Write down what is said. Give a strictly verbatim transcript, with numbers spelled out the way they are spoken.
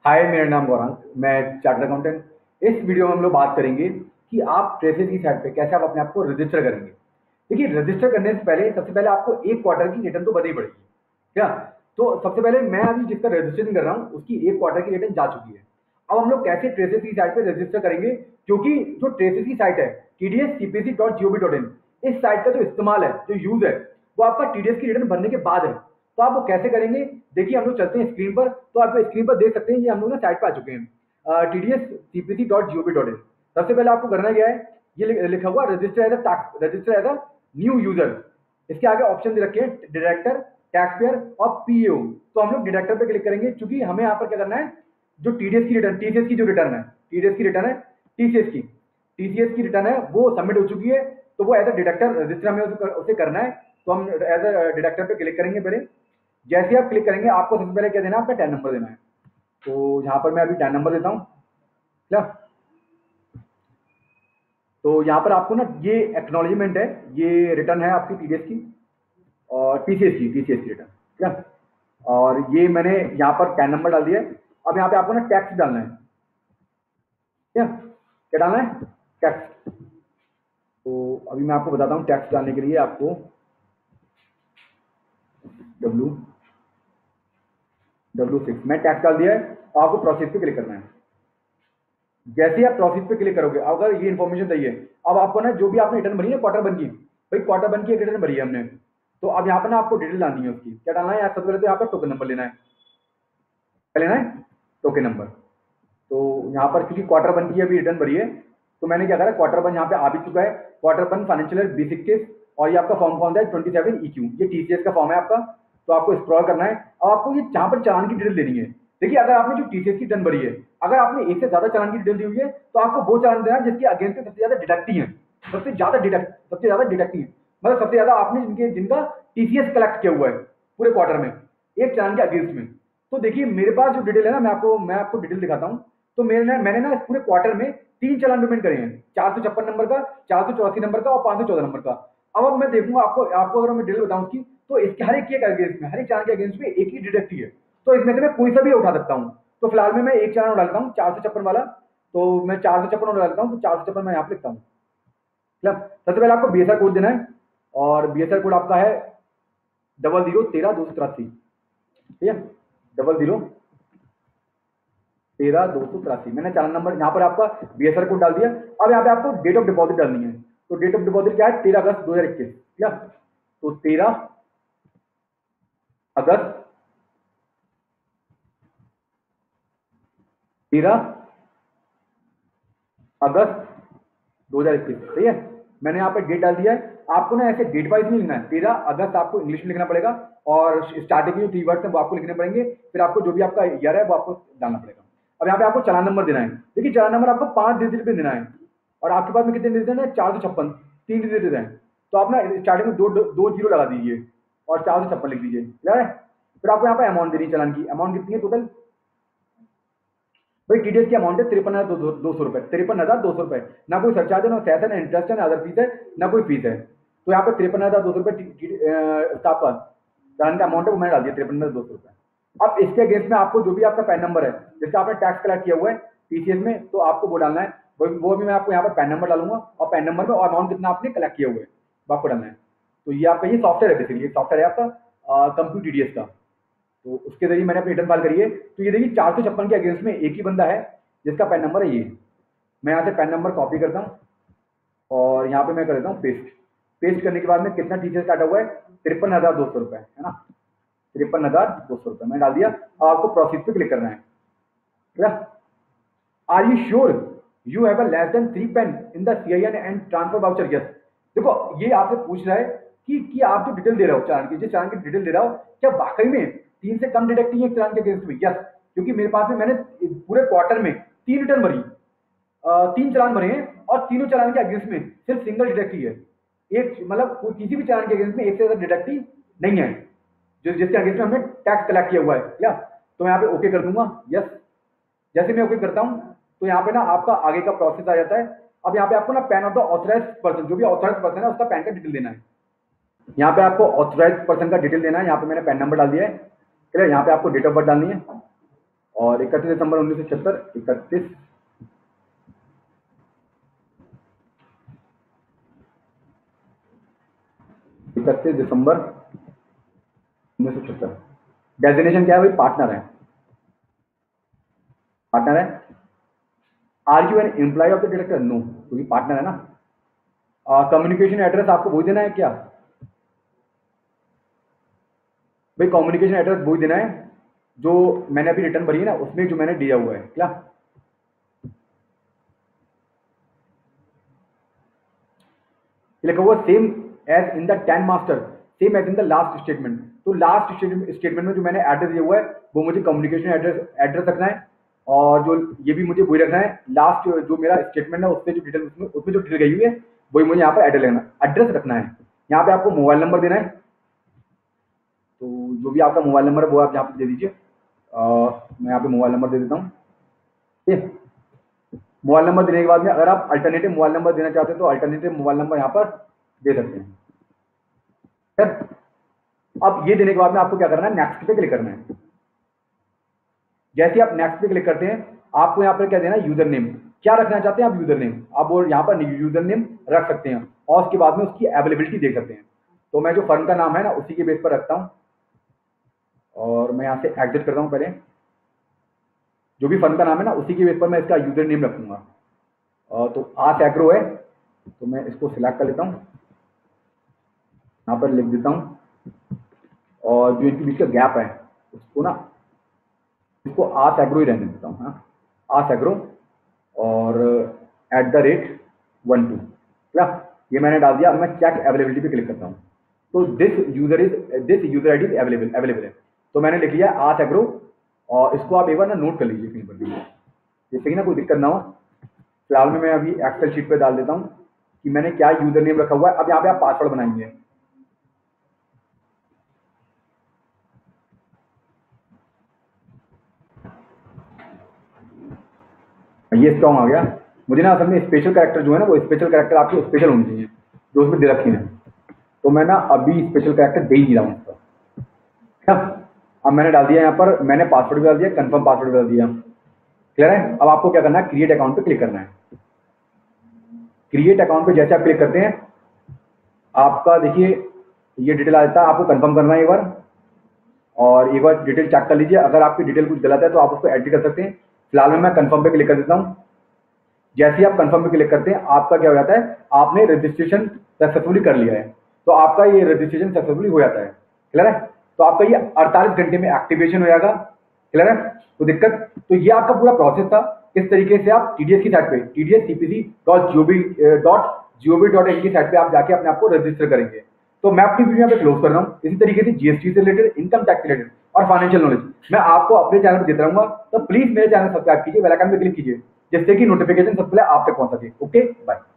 हाय, मेरा नाम गौरांग, मैं चार्टर्ड अकाउंटेंट। इस वीडियो में हम लोग बात करेंगे कि आप ट्रेसेस की साइट पे कैसे आप अपने आप को रजिस्टर करेंगे। देखिए, रजिस्टर करने से पहले सबसे पहले आपको एक क्वार्टर की रिटर्न तो भरनी पड़ेगी। क्या? तो सबसे पहले मैं अभी जिसका रजिस्ट्रेशन कर रहा हूँ उसकी एक क्वार्टर की रिटर्न जा चुकी है। अब हम लोग कैसे ट्रेसेस की साइट पे रजिस्टर करेंगे, क्योंकि जो ट्रेसेस की साइट है T D S C P C dot G O V dot in, इस साइट का जो इस्तेमाल है, जो यूज है, वो आपका टी डी एस की रिटर्न भरने के बाद है। तो आप वो कैसे करेंगे, देखिए हम लोग चलते हैं स्क्रीन पर। तो आप स्क्रीन पर देख सकते हैं, ये हम लोग ना साइट पर आ चुके हैं, T D S C P C dot G O V dot in. सबसे पहले आपको करना क्या है, ये लि- लिखा हुआ register as a register as a new user. इसके आगे ऑप्शन दे रखे हैं डायरेक्टर, टैक्स पेयर और पी ए ओ। तो हम लोग डायरेक्टर पे क्लिक करेंगे, क्योंकि हमें यहाँ पर क्या करना है, जो टीडीएस की रिटर्न, टीसीएस की जो रिटर्न है, टीडीएस की रिटर्न है, टीसीएस की टीसीएस की रिटर्न है, वो सबमिट हो चुकी है। तो वो एज अ डिडक्टर रजिस्टर हमें उसे, उसे करना है। तो हम एज अ डिडक्टर पे क्लिक करेंगे पहले। जैसे ही आप क्लिक करेंगे, आपको सबसे पहले क्या देना है, आपका टैन नंबर देना है। तो यहाँ पर मैं अभी टैन नंबर देता हूँ। क्या? तो यहाँ पर आपको ना ये एक्नॉलेजमेंट है, ये रिटर्न है आपकी टीडीएस की और टीसीएस की टीसीएस की रिटर्न। क्या? और ये मैंने यहाँ पर पैन नंबर डाल दिया है। अब यहाँ पे आपको ना टैक्स डालना है। क्या क्या डालना है? टैक्स। तो अभी मैं आपको बताता हूँ, टैक्स डालने के लिए आपको डब्ल्यू डब्ल्यू सिक्स मैं टैक्स डाल दिया है। तो आपको प्रोसेस पे क्लिक करना है। जैसे ही आप प्रोसेस पे क्लिक करोगे, अगर ये इन्फॉर्मेशन चाहिए, अब आपको ना जो भी आपने रिटर्न भरी है क्वार्टर वन की, भाई क्वार्टर वन की एक रिटर्न भरी है हमने, तो अब यहाँ पर ना आपको डिटेल डालनी है उसकी। क्या डालना है? सबसे पहले तो यहाँ पर टोकन नंबर लेना है। क्या लेना है? Token number. तो यहाँ पर क्योंकि क्वार्टर वन की अभी रिटर्न भरी है, तो मैंने क्या करा, क्वार्टर वन यहाँ पे आ भी चुका है। क्वार्टर वन फाइनेंशियल ईयर बीस इक्कीस, और ये आपका फॉर्म कौन सा है, ट्वेंटी सेवन ई क्यू, ये टीसीएस का फॉर्म है आपका। तो आपको स्क्रॉल करना है। अब आपको ये जहाँ पर चालान की डिटेल देनी है। देखिए, अगर आपने जो टीसीएस की रिटर्न भरी है, अगर आपने एक से ज्यादा चालान की डिटेल दी हुई है, तो आपको वो चालान देना है जिसके अगेंस्ट में सबसे ज्यादा डिडक्टी है। सबसे ज्यादा डिडक्ट सबसे ज्यादा डिडक्टी है, मतलब सबसे ज्यादा आपने जिनके जिनका टीसीएस कलेक्ट किया हुआ है पूरे क्वार्टर में, एक चालान के अगेंस्ट में। तो देखिए, मेरे पास जो डिटेल है ना, मैं आपको मैं आपको डिटेल दिखाता हूँ। तो मेरे ना मैंने ना इस पूरे क्वार्टर में तीन चालान पेमेंट करे हैं, चार सौ छप्पन नंबर का, चार सौ चौरासी नंबर का और पांच सौ चौदह नंबर का। अब अब मैं देखूंगा आपको आपको अगर मैं डिटेल बताऊं उसकी, तो इसके हर एक के अगेंस्ट में, हर एक चालान के अगेंस्ट में एक ही डिडक्ट ही है। तो इसमें से मैं कोई सा भी उठा सकता हूँ। तो फिलहाल में मैं एक चालान उठा लेता हूँ, चार सौ छप्पन वाला। तो मैं चार सौ छप्पन उठा लेता हूँ। तो चार सौ छप्पन मैं यहाँ पे लिखता हूँ। मतलब सबसे पहले आपको बी एस आर कोड देना है, और बी एस आर कोड आपका है डबल जीरो तेरह दो सौ तिरासी। ठीक है, डबल जीरो तेरह दो सौ तिरासी। मैंने चालान नंबर यहाँ पर आपका बी एस आर कोड डाल दिया। अब यहाँ पे आपको डेट ऑफ डिपॉजिट डालनी है। तो डेट ऑफ डिपॉजिट क्या है, तेरह अगस्त दो हजार इक्कीस। क्या? तो तेरह अगस्त तेरह अगस्त दो हजार इक्कीस। सही है, मैंने यहाँ पे डेट डाल दिया है। आपको ना ऐसे डेट वाइज नहीं लिखना है। तेरह अगस्त आपको इंग्लिश में लिखना पड़ेगा, और स्टार्टिंग के जो थ्री वर्ड्स हैं वो आपको लिखने पड़ेंगे। फिर आपको जो भी आपका ईयर है वो आपको डालना पड़ेगा। अब यहाँ पे आपको चालान नंबर देना है। देखिए, चालान नंबर आपको पांच डिजिट पे देना है, और आपके पास में कितने डिजिट है, चार सौ छप्पन, तीन डिजिट है। तो आप ना स्टार्टिंग में दो दो जीरो लगा दीजिए और चार सौ छप्पन लिख दीजिए। क्लियर है? फिर आपको यहाँ पे अमाउंट देनी है, चालान की अमाउंट कितनी है टोटल। भाई टीडीएस की अमाउंट है तिरपन हजार दो सौ रुपए, तिरपन हजार दो सौ रुपए। ना कोई सरचार्ज है, ना सेस है, ना इंटरेस्ट है, ना अदर फीस है, ना कोई फीस है। तो यहाँ पे तिरपन हजार दो सौ रुपए आपका चालान का अमाउंट है, वो मैंने डाल दिया तिरपन हजार दो सौ रुपए। अब इसके अगेंस्ट में आपको जो भी आपका पैन नंबर है, जिसका आपने टैक्स कलेक्ट किया हुआ है टीसीएस में, तो आपको वो डालना है। वो वो भी मैं आपको यहाँ पर पैन नंबर डालूंगा, और पैन नंबर में और अमाउंट कितना आपने कलेक्ट किया हुआ है वो आपको डालना है। तो ये आपका ये सॉफ्टवेयर है, बेसिकली सॉफ्टवेयर है आपका कंप्यूट टीडीएस का। तो उसके जरिए मैंने अपनी रिटर्न फाइल करी है। तो ये देखिए, चार सौ छप्पन के अगेंस्ट में एक ही बंदा है जिसका पैन नंबर है ये। मैं यहाँ से पैन नंबर कॉपी करता हूँ, और यहाँ पे मैं कर देता हूँ पेस्ट। पेस्ट करने के बाद में कितना टीचर काटा हुआ है, तिरपन हजार दो सौ रुपए है ना, तिरपन हजार दो सौ रुपए मैं डाल दिया। अब आपको प्रोसेस पे क्लिक करना है। Are you sure you have a less than three PAN in the C I N and transfer voucher. Yes. देखो, ये आपसे पूछ रहा है कि, कि आप जो डिटेल दे रहे हो चालान की, जिस चालान की डिटेल दे रहा हो, क्या वाकई में तीन से कम डिडक्टिंग है चालान के अगेंस्ट में। यस, क्योंकि मेरे पास में मैंने पूरे क्वार्टर में तीन रिटर्न भरी, अ, तीन चालान भरे हैं, और तीनों चालान के अगेंस्ट में सिर्फ सिंगल डिडक्टी है। एक मतलब कोई किसी भी चालान के अगेंस्ट में एक से ज्यादा डिडक्टी नहीं है, जो जिसके अगेंस्ट में हमने टैक्स कलेक्ट किया हुआ है। या तो मैं यहाँ पे ओके कर दूंगा। यस। जैसे मैं ओके करता हूँ, तो यहाँ पे ना आपका आगे का प्रोसेस आ जाता है। अब यहाँ पे आपको ना PAN of the authorise person, जो भी ऑथराइज पर्सन है उसका पैन का डिटेल देना है। यहाँ पे आपको ऑथराइज पर्सन का डिटेल देना है। यहाँ पे मैंने पैन नंबर डाल दिया है। क्लियर? यहाँ पे आपको डेट ऑफ बर्थ डालनी है, और इकतीस दिसंबर उन्नीस सौ छिहत्तर इकतीस इकतीस दिसंबर उन्नीस सौ छिहत्तर। डेजिग्नेशन क्या है भाई? पार्टनर है, पार्टनर है। Are you an employ of the director? No, क्योंकि पार्टनर है ना। कम्युनिकेशन एड्रेस आपको वही देना है क्या भाई? कम्युनिकेशन एड्रेस वही देना है जो मैंने अभी रिटर्न भरी है ना, उसमें जो मैंने दिया हुआ है क्या? लिखा हुआ same as in the TAN master, same as in the last statement. तो लास्ट स्टेटमेंट में जो मैंने एड्रेस दिया हुआ है वो मुझे कम्युनिकेशन एड्रेस एड्रेस रखना है, और जो ये भी मुझे वही रखना है। लास्ट जो मेरा स्टेटमेंट है उससे जो डिटेल उसमें उसमें जो डिटेल गई हुई है वही मुझे यहाँ पर एड्रेस लेना एड्रेस रखना है। यहाँ पे आपको मोबाइल नंबर देना है, तो जो भी आपका मोबाइल नंबर है वो आप यहाँ पे दे दीजिए। मैं यहाँ पे मोबाइल नंबर दे देता हूँ। ठीक है, मोबाइल नंबर देने के बाद में अगर आप अल्टरनेटिव मोबाइल नंबर देना चाहते हैं तो अल्टरनेटिव मोबाइल नंबर यहाँ पर दे सकते हैं। सर अब ये देने के बाद में आपको क्या करना है? नेक्स्ट पे क्लिक करना है। जैसे आप नेक्स्ट पे क्लिक करते हैं आपको यहाँ पर क्या देना है? User name. क्या रखना चाहते हैं आप? User name. आप वो यहाँ पर यूजर नेम रख सकते हैं और उसके बाद में उसकी अवेलेबिलिटी देख सकते हैं। तो मैं जो फर्म का नाम है ना उसी के बेस पर रखता हूँ, और मैं यहाँ से एग्जिट करता हूँ। पहले जो भी फर्म का नाम है ना उसी के बेस पर मैं इसका यूजर नेम रखूंगा। और तो आस एग्रो है तो मैं इसको सिलेक्ट कर लेता हूँ, यहाँ पर लिख देता हूँ, और जो इनके बीच का गैप है उसको ना इसको आस एग्रो ही रहने देता हूँ। हाँ, आस एग्रो और at the rate one two. क्या ये मैंने डाल दिया। मैं चेक अवेलेबिलिटी पे क्लिक करता हूँ तो this user is this user I D is available available है। तो मैंने लिख लिया आस एग्रो, और इसको आप एक बार ना नोट कर लीजिए कहीं पर भी, जिससे कि ना कोई दिक्कत ना हो। फिलहाल में मैं अभी एक्सेल शीट पे डाल देता हूँ कि मैंने क्या यूजर नेम रखा हुआ है। अब यहाँ पे आप पासवर्ड बनाएंगे। ये स्ट्रॉन्ग आ गया। मुझे ना असल में स्पेशल कैरेक्टर जो है ना वो स्पेशल कैरेक्टर आपके स्पेशल होने चाहिए जो उसमें दे रखे हैं। तो मैं ना अभी स्पेशल कैरेक्टर दे ही रहा हूँ उसका। क्या अब मैंने डाल दिया यहाँ पर, मैंने पासवर्ड भी डाल दिया, कंफर्म पासवर्ड भी डाल दिया। क्लियर है? अब आपको क्या करना है? क्रिएट अकाउंट पे क्लिक करना है। क्रिएट अकाउंट पे जैसे आप क्लिक करते हैं आपका देखिए ये डिटेल आ जाता है। आपको कंफर्म करना है एक बार, और एक बार डिटेल चेक कर लीजिए। अगर आपकी डिटेल कुछ गलत है तो आप उसको एडिट कर सकते हैं। फिलहाल में मैं कंफर्म पे क्लिक कर देता हूँ। जैसे ही आप कंफर्म पे क्लिक करते हैं आपका क्या हो जाता है? आपने रजिस्ट्रेशन सक्सेसफुली कर लिया है, तो आपका ये रजिस्ट्रेशन सक्सेसफुली हो जाता है। क्लियर है? तो आपका ये अड़तालीस घंटे में एक्टिवेशन हो जाएगा। क्लियर है? तो दिक्कत तो ये आपका पूरा प्रोसेस था। इस तरीके से आप टीडीएस की साइट पे T D S C P C dot G O V dot G O V dot in की साइट पे आप जाके अपने आप को रजिस्टर करेंगे। तो मैं अपनी वीडियो यहाँ पे क्लोज कर रहा हूँ। इसी तरीके से जीएसटी से रिलेटेड, इनकम टैक्स से रिलेटेड और फाइनेंशियल नॉलेज मैं आपको अपने चैनल पर देता रहूंगा। तो प्लीज मेरे चैनल सब्सक्राइब कीजिए, बेल आइकन पे क्लिक कीजिए, जिससे कि नोटिफिकेशन सबसे पहले आप तक पहुंच सके। Okay, bye.